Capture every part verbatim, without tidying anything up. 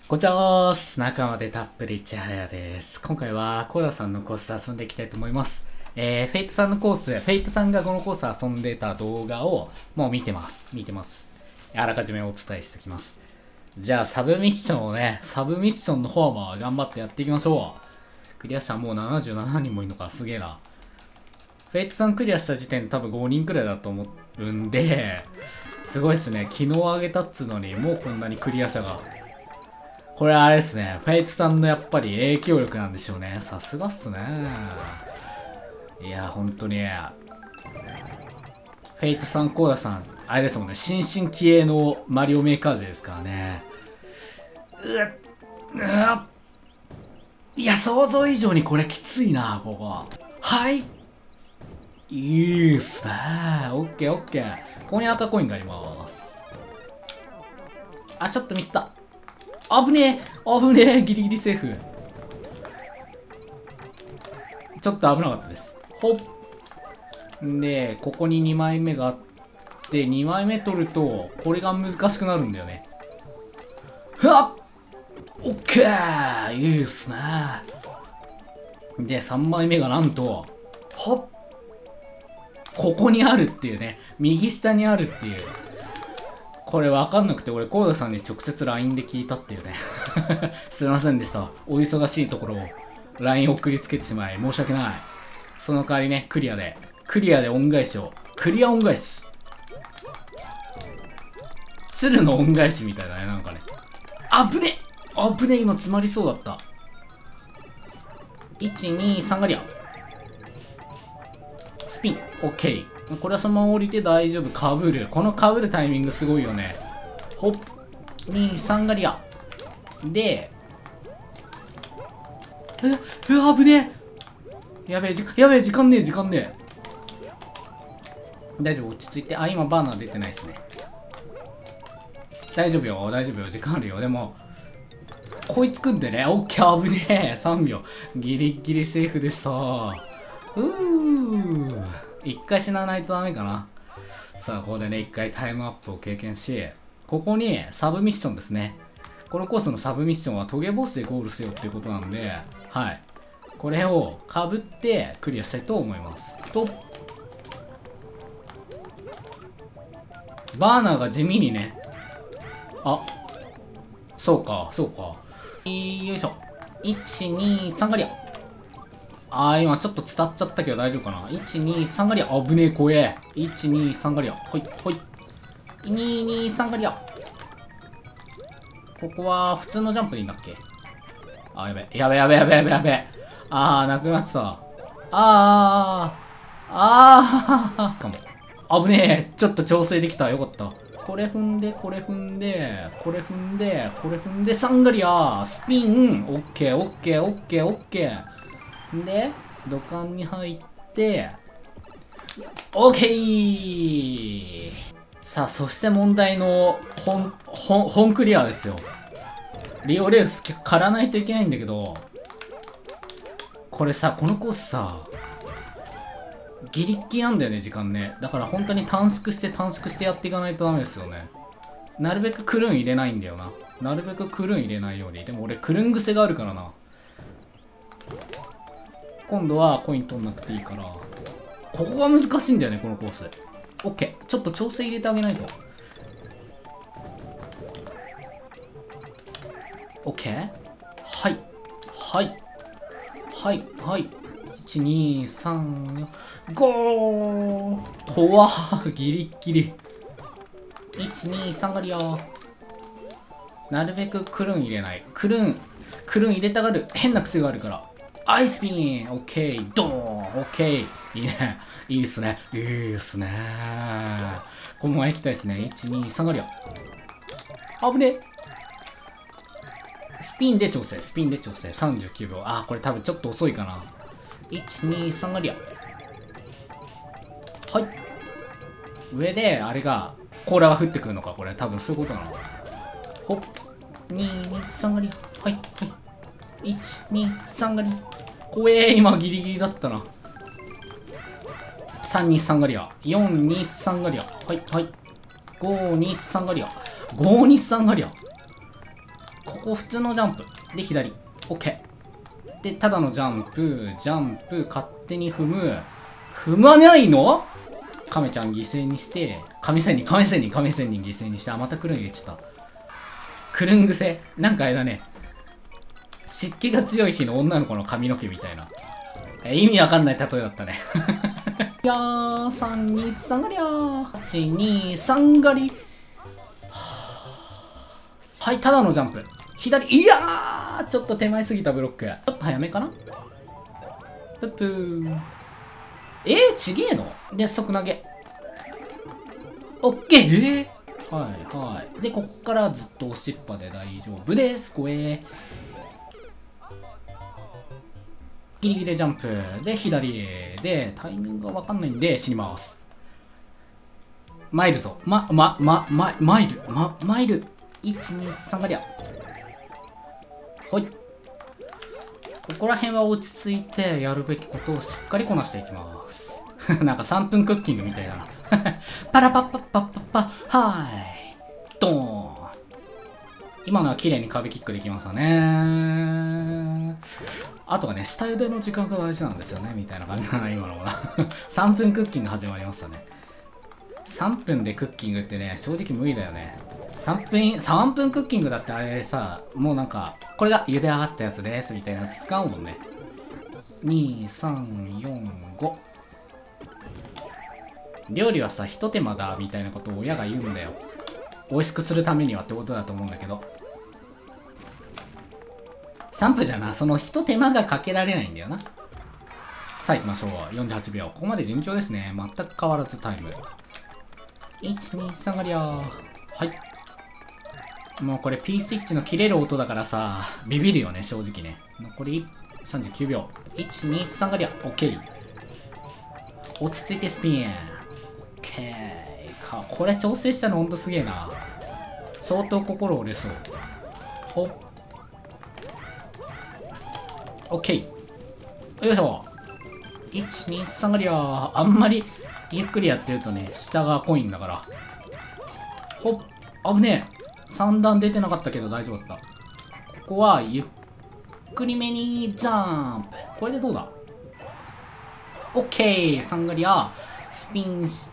こんにちはーす。仲間でたっぷりちはやです。今回はコーダさんのコース遊んでいきたいと思います。えー、フェイトさんのコース、フェイトさんがこのコース遊んでた動画をもう見てます。見てます。あらかじめお伝えしておきます。じゃあサブミッションをね、サブミッションの方も頑張ってやっていきましょう。クリア者もうななじゅうななにんもいるのか、すげえな。フェイトさんクリアした時点で多分ごにんくらいだと思うんで、すごいっすね。昨日上げたっつうのにもうこんなにクリア者が。これあれですね。フェイトさんのやっぱり影響力なんでしょうね。さすがっすね。いや、ほんとに。フェイトさん、コーダさん、あれですもんね。新進気鋭のマリオメーカー勢ですからね。うっ、うっ。いや、想像以上にこれきついな、ここ。はい。いいっすね。オッケーオッケー。ここに赤コインがあります。あ、ちょっとミスった。危ねえ危ねえギリギリセーフ。ちょっと危なかったです。ほっ。で、ここににまいめがあって、にまいめ取ると、これが難しくなるんだよね。ふわっオッケーいいっすね。で、さんまいめがなんと、ほっここにあるっていうね。右下にあるっていう。これわかんなくて、俺、コーダさんに直接 ライン で聞いたっていうね。すいませんでした。お忙しいところを ライン 送りつけてしまい、申し訳ない。その代わりね、クリアで。クリアで恩返しを。クリア恩返し。鶴の恩返しみたいだね、なんかね。あぶねあぶね今詰まりそうだった。いち、に、さんガリア。スピン。オッケー。これはそのまま降りて大丈夫。かぶる。このかぶるタイミングすごいよね。ほっ。に、さんガリア。で、え、うわ、危ねえ。やべえ、時間、やべえ、時間ねえ、時間ねえ。大丈夫、落ち着いて。あ、今バーナー出てないっすね。大丈夫よ、大丈夫よ、時間あるよ。でも、こいつくんでね、オッケー、危ねえ。さんびょう。ギリギリセーフでした。うー。一回死なないとダメかな。さあ、ここでね、一回タイムアップを経験し、ここにサブミッションですね。このコースのサブミッションはトゲボスでゴールせよっていうことなんで、はい。これをかぶってクリアしたいと思います。と、バーナーが地味にね、あ、そうか、そうか。よいしょ。いち、に、さんガリア。あー、今ちょっと伝っちゃったけど大丈夫かな。いち、に、さんガリア。あぶねえ、怖え。いち、に、さんガリア。ほい、ほい。に、に、さんガリア。ここは普通のジャンプでいいんだっけ。あー、やべ。やべやべやべやべやべ。あー、なくなってた。あー、あー、あー、かも。あぶねえ。ちょっと調整できた。よかった。これ踏んで、これ踏んで、これ踏んで、これ踏んで、サンガリア。スピン。オッケー、オッケー、オッケー、オッケー。で、土管に入って、オーケー。さあ、そして問題の本、本、本クリアですよ。リオレウス狩らないといけないんだけど、これさ、このコースさ、ギリッギリなんだよね、時間ね。だから本当に短縮して短縮してやっていかないとダメですよね。なるべくクルン入れないんだよな。なるべくクルン入れないように。でも俺クルン癖があるからな。今度はコイン取んなくていいから。ここが難しいんだよね、このコース。オッケー。ちょっと調整入れてあげないと。オッケー。はい。はい。はい。はい。いち、に、さん、ごー。怖ー。ギリッギリ。いち、に、さんガリア。なるべくクルン入れない。クルン、クルン入れたがる。変な癖があるから。アイスピンオッケードーンオッケーいいね。いいっすね。いいっすね。このまま行きたいっすね。いち、に、さんガリア。あぶねえ。スピンで調整。スピンで調整。さんじゅうきゅうびょう。あー、これ多分ちょっと遅いかな。いち、に、さんガリア。はい。上で、あれが、甲羅が降ってくるのか。これ多分そういうことなの。ほっ。に、に、さんガリア。はい、はい。いち、に、さんガリア。怖えー、今ギリギリだったな。さん、に、さんガリア。よん、に、さんガリア。はい、はい。ご、に、さんガリア。ご、に、さんガリア。 ここ普通のジャンプ。で、左。OK。で、ただのジャンプ、ジャンプ、勝手に踏む。踏まないの？亀ちゃん犠牲にして、亀仙人、亀仙人、亀仙人犠牲にして、あ、またクルン入れちゃった。クルン癖。なんかあれだね。湿気が強い日の女の子の髪の毛みたいな。え、意味わかんない例えだったね。いやー、さん、に、さんがりゃー。はち、に、さんがり。はい、ただのジャンプ。左、いやーちょっと手前すぎたブロック。ちょっと早めかな。ぷっぷー。えー、ちげえので、即投げ。オッケー。えー、はいはい。で、こっからずっと押しっぱで大丈夫です。こえギリギリジャンプ。で、左で、タイミングがわかんないんで死にます。参るぞ。ま、ま、ま、ま、参る。ま、参る。いち、に、さんがりゃ。はい。ここら辺は落ち着いてやるべきことをしっかりこなしていきます。なんかさんぷんクッキングみたいだな。パラパッパッパッパッパはい。ドーン。今のは綺麗に壁キックできましたね。あとはね、下茹での時間が大事なんですよね、みたいな感じだな、今のもな。さんぷんクッキング始まりましたね。さんぷんでクッキングってね、正直無理だよね。さんぷん、さんぷんクッキングだってあれさ、もうなんか、これが茹で上がったやつです、みたいなやつ使うもんね。に、さん、よん、ご。料理はさ、一手間だ、みたいなことを親が言うんだよ。美味しくするためにはってことだと思うんだけど。さんぷんじゃな、その一手間がかけられないんだよな。さあ行きましょう。よんじゅうはちびょう。ここまで順調ですね。全く変わらずタイム。いち、に、さんがりゃー。はい。もうこれ P スイッチの切れる音だからさ、ビビるよね、正直ね。残りさんじゅうきゅうびょう。いち、に、さんがりゃ。OK。落ち着いてスピン。OK。か、これ調整したのほんとすげえな。相当心折れそう。ほっ。OK。よいしょ。いち、に、さんがりゃー。あんまりゆっくりやってるとね、下がコインだから。ほっ。危ねえ。さん段出てなかったけど大丈夫だった。ここはゆっくりめにジャンプ。これでどうだ？ OK。さんがりゃー。スピンして、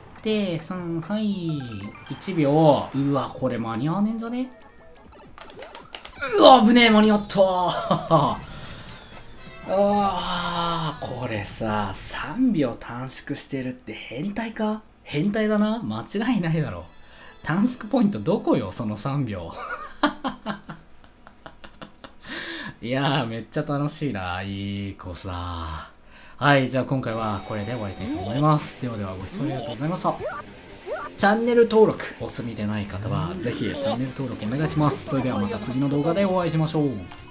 さん、はい。いちびょう。うわ、これ間に合わねえんじゃね？うわ、危ねえ、間に合ったー。あー、これさ、さんびょう短縮してるって変態か？変態だな。間違いないだろ。短縮ポイントどこよ、そのさんびょう。いやー、めっちゃ楽しいな。いい子さ。はい、じゃあ今回はこれで終わりたいと思います。ではでは、ご視聴ありがとうございました。チャンネル登録お済みでない方は、ぜひチャンネル登録お願いします。それではまた次の動画でお会いしましょう。